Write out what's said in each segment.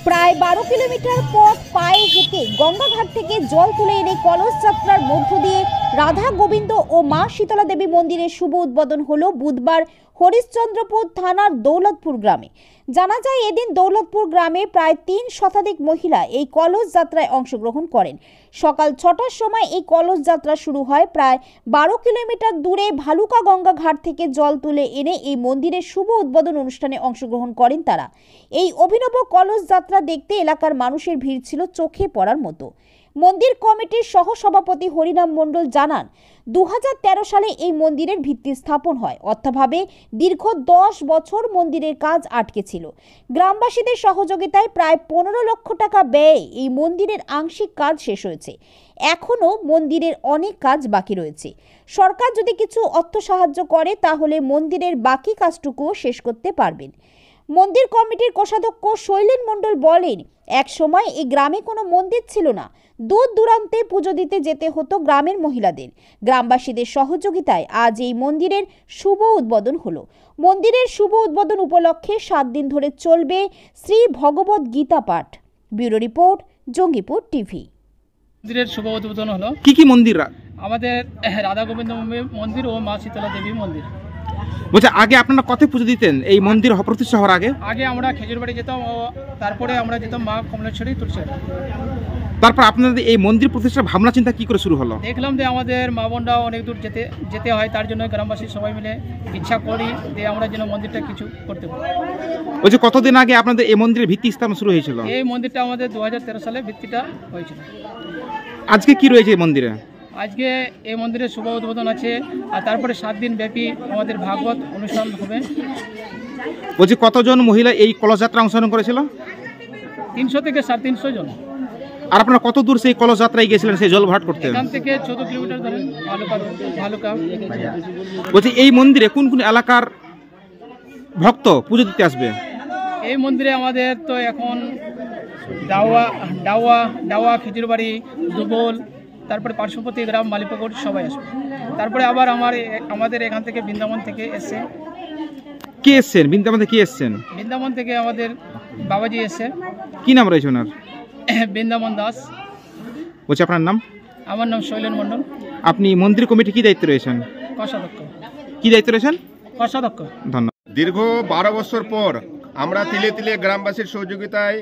প্রায় 12 কিলোমিটার পথ পায়ে হেঁটে গঙ্গাঘাট থেকে জল তুলে এনে কলস যাত্রার মধ্য দিয়ে রাধা গোবিন্দ ও মা শীতলা দেবী মন্দিরের শুভ উদ্বোধন হলো বুধবার হরিশ্চন্দ্রপুর থানার দৌলতপুর গ্রামে। জানা যায়, এদিন দৌলতপুর গ্রামে প্রায় 3 শতাধিক মহিলা এই কলস যাত্রায় অংশগ্রহণ করেন। সকাল 6টার সময় এই কলস যাত্রা শুরু হয়। প্রায় 12 কিলোমিটার দূরে ভালুকা গঙ্গা ঘাট থেকে জল তুলে এনে এই মন্দিরের শুভ উদ্বোধন অনুষ্ঠানে অংশগ্রহণ করেন তারা। এই অভিনব কলস যাত্রা দেখতে এলাকার মানুষের ভিড় ছিল চোখে পড়ার মতো। মন্দির কমিটির সহসভাপতি হরিরাম মণ্ডল জানান, 2013 সালে এই মন্দিরের ভিত্তি স্থাপন হয়। অর্থাভাবে দীর্ঘ 10 বছর মন্দিরের কাজ আটকে ছিল। গ্রামবাসীদের সহযোগিতায় প্রায় 15 লক্ষ টাকা ব্যয়ে এই মন্দিরের আংশিক কাজ শেষ হয়েছে। এখনও মন্দিরের অনেক কাজ বাকি রয়েছে। সরকার যদি কিছু অর্থ সাহায্য করে তাহলে মন্দিরের বাকি কাজটুকুও শেষ করতে পারবেন। মন্দির কমিটির কোষাধ্যক্ষ শৈলেন মণ্ডল বলেন, এক সময় এই গ্রামে কোনো মন্দির ছিল না। দূর দূরান্তে পুজো দিতে যেতে হতো গ্রামের মহিলাদের। গ্রামবাসীদের সহযোগিতায় আজ এই মন্দিরের শুভ উদ্বোধন হলো। মন্দিরের শুভ উদ্বোধন উপলক্ষে 7 দিন ধরে চলবে শ্রী ভগবত গীতা পাঠ। Bureau report, Jangipur TV. মন্দিরের শুভ উদ্বোধন হলো। কি মন্দির? আমাদের রাধা গোবিন্দ মন্দির ও মা শীতলা দেবী মন্দির। বলছে, আগে আপনারা কত পুজো দিতেন এই মন্দির প্রতিষ্ঠা হওয়ার আগে? আগে আমরা খেজুরবাড়ি যেতাম ও তারপরে আমরা যেতাম মা কমলেশ্বরী তুলসী। তারপর আপনাদের এই মন্দির প্রতিষ্ঠার ভাবনা চিন্তা কি করে শুরু হলো? দেখলাম যে আমাদের মা বোনরা অনেক দূর যেতে হয়, তার জন্য গ্রামবাসী সবাই মিলে ইচ্ছা করি যে আমরা যেন মন্দিরটা কিছু করতে পারি। বলছে, কতদিন আগে আপনাদের এই মন্দিরের ভিত্তি স্থাপন শুরু হয়েছিল? এই মন্দিরটা আমাদের 2013 সালে ভিত্তিটা হয়েছিল। আজকে কি রয়েছে এই মন্দিরে? আজকে এই মন্দিরের শুভ উদ্বোধন আছে, আর তারপরে 7 দিন ব্যাপী আমাদের ভাগবত অনুষ্ঠান হবে। বলছি, কতজন মহিলা এই কলস যাত্রা অংশগ্রহণ করেছিল? 300 থেকে 350 জন। আর আপনারা কত দূর সেই কলস যাত্রায় গিয়েছিলেন সেই জল ভরাট করতে? এখান থেকে 14 কিলোমিটার ধরে ভালুকা। বলছি, এই মন্দিরে কোন কোন এলাকার ভক্ত পুজো দিতে আসবে? এই মন্দিরে আমাদের তো এখন ডাওয়া খিচুরবাড়ি, দুবল, তারপরে পার্শ্ববর্তী গ্রাম মালিপুকুর সবাই আসবে। তারপরে আবার আমাদের এখান থেকে বৃন্দাবন থেকে এসছে। কে এসছেন? বৃন্দাবন থেকে কে এসছেন? বৃন্দাবন থেকে আমাদের বাবাজি এসছে। কি নাম রয়েছে ওনার? বৃন্দাবন দাস। বলছি, আপনার নাম? আমার নাম শৈলেন মণ্ডল। আপনি মন্দির কমিটি কি দায়িত্ব রয়েছেন? কোষাধ্যক্ষ। কি দায়িত্ব রয়েছেন? কোষাধ্যক্ষ। ধন্যবাদ। দীর্ঘ 12 বছর পর আমরা তিলে তিলে গ্রামবাসীর সহযোগিতায়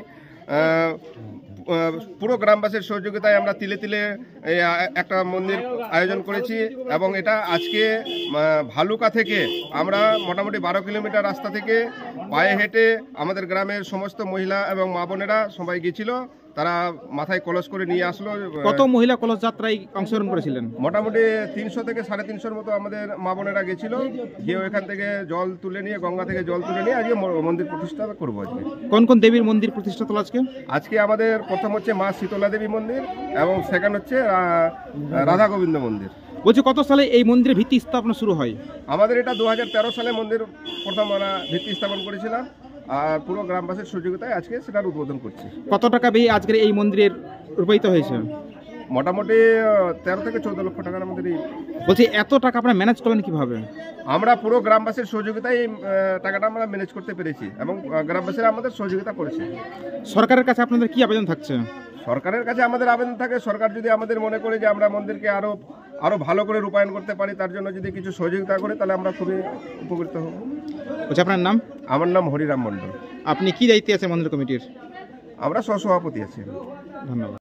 পুরো গ্রামবাসীর সহযোগিতায় আমরা তিলে তিলে একটা মন্দির আয়োজন করেছি, এবং এটা আজকে ভালুকা থেকে আমরা মোটামুটি 12 কিলোমিটার রাস্তা থেকে পায়ে হেঁটে আমাদের গ্রামের সমস্ত মহিলা এবং মা বোনেরা সবাই গিয়েছিল। তারা মাথায় কলস করে নিয়ে আসলো। কত মহিলা কলস যাত্রায় অংশগ্রহণ করেছিলেন? মোটামুটি 300 থেকে 350 মতো আমাদের মা বোনেরা গেছিল। গিয়ে এখান থেকে জল তুলে নিয়ে, গঙ্গা থেকে জল তুলে নিয়ে আজকে মন্দির প্রতিষ্ঠা করবো। আজকে কোন কোন দেবীর মন্দির প্রতিষ্ঠা হলো? আজকে আমাদের প্রথম হচ্ছে মা শীতলা দেবী মন্দির, এবং সেকেন্ড হচ্ছে রাধা গোবিন্দ মন্দির। বলছি, কত সালে এই মন্দিরের ভিত্তি স্থাপন শুরু হয়? আমাদের এটা 2013 সালে মন্দির প্রথম আমরা ভিত্তি স্থাপন করেছিলাম, আর পুরো গ্রামবাসীর সহযোগিতায় আজকে সেটার উদ্বোধন করছি। কত টাকা ব্যয়ে আজকের এই মন্দিরের রূপায়িত হয়েছে? মোটামুটি 13 থেকে 14 লক্ষ টাকার আমাদের। বলছি, এত টাকা আপনারা ম্যানেজ করলেন কিভাবে? আমরা পুরো গ্রামবাসীর সহযোগিতায় এই টাকাটা আমরা ম্যানেজ করতে পেরেছি, এবং গ্রামবাসীরা আমাদের সহযোগিতা করেছে। সরকারের কাছে আপনাদের কি আবেদন থাকছে? সরকারের কাছে আমাদের আবেদন থাকে, সরকার যদি আমাদের মনে করে যে আমরা মন্দিরকে আরো ভালো করে রূপায়ণ করতে পারি, তার জন্য যদি কিছু সহযোগিতা করে, তাহলে আমরা খুবই উপকৃত হব। বলছি, আপনার নাম? আমার নাম হরিরাম মণ্ডল। আপনি কি দায়িত্বে আছেন মন্দির কমিটির? আমরা সহসভাপতি আছি। ধন্যবাদ।